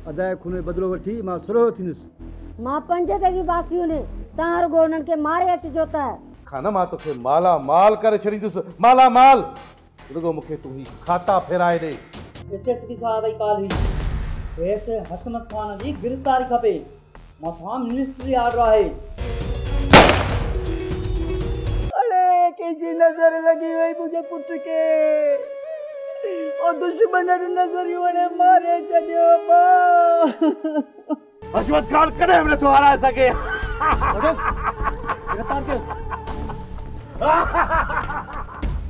अदाय खूने बदलो वठी मां सुरो थिनस। मां पंज तगी बासियूं ने तार गो उन्हनि खे मारे अचिजो त खाना मां तोखे माला माल करे छॾींदुसि, माला माल। रुगो मूंखे तूं ही खाता फेराए दे। एसएसपी साहब जी कॉल हुई वैसे हसनत खान जी गिरफ्तारी खपे। मथा मिनिस्ट्री ऑर्डर आहे। अरे कंहिंजी नज़र लगी वई मुंहिंजे पुट के और दुश्मन जी नज़रियों ने मारे छॾियो पा। हसनत खान कॾहिं बि नथो हाराए सघे। गिरफ्तार कयो।